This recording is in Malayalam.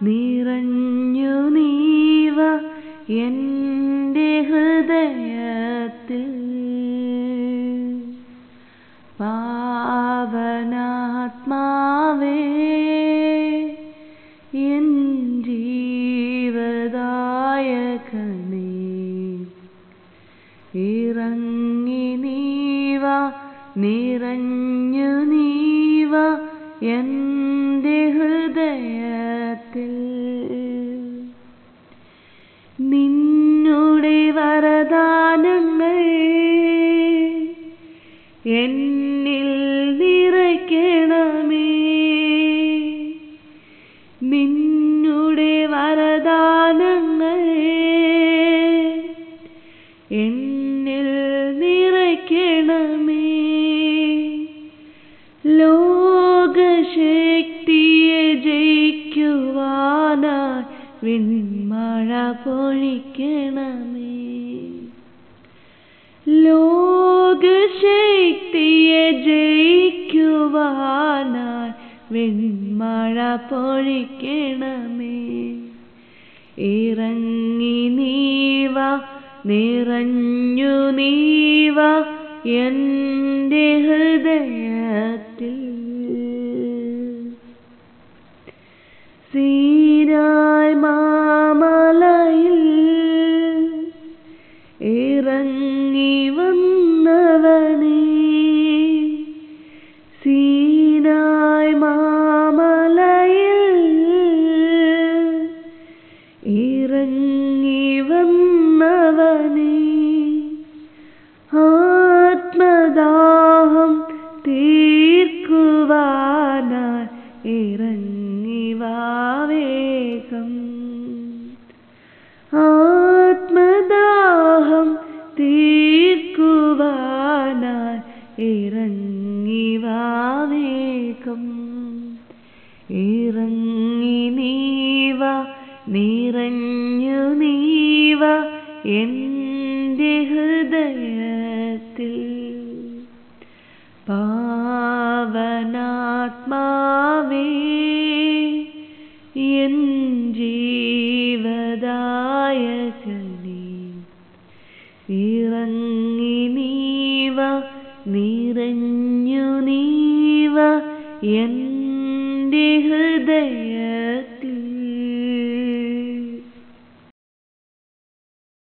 നിറഞ്ഞു നീവ എൻ്റെ ഹൃദയത്തിൽ. പാവനാത്മാവേ എൻ ജീവദായകനേ, ഇറങ്ങി നീവ നിറഞ്ഞു നീവ എൻ്റെ ഹൃദയത്തിൽ. നിന്നുടെ വരദാനങ്ങൾ എന്നിൽ നിറയ്ക്കണമേ. നിന്നുടെ വരദാനങ്ങൾ എന്നിൽ നിറയ്ക്കണമേ. ലോകശക്തിയെ ജയിക്കുവാനായി വിൺമഴ പൊഴിക്കണമേ. ലോകശക്തിയെ ജയിക്കുവാനായി വിൺമഴ പൊഴിക്കണമേ. ഇറങ്ങി നീവ നിറഞ്ഞു നീവ എൻ്റെ ഹൃദയത്തിൽ. സീനായ് മാമലയിൽ ഇറങ്ങി വന്നവനേ, സീനായ് മാമലയിൽ ഇറങ്ങി വന്നവനേ, ആത്മദാഹം തീർക്കുവാനായി ഇറങ്ങി വാ വേഗം. ആത്മദാഹം തീർക്കുവാനായി ഇറങ്ങി വാ വേഗം. ഇറങ്ങി നീവ നിറഞ്ഞു നീവ എൻ്റെ ഹൃദയത്തിൽ. പാവനാത്മാവേ എൻ